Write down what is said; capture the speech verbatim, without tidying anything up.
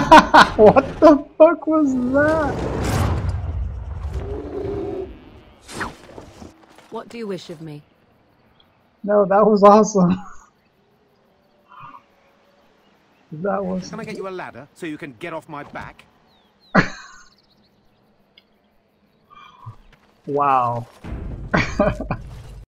What the fuck was that? What do you wish of me? No, that was awesome. That was... Can I get you a ladder so you can get off my back? Wow.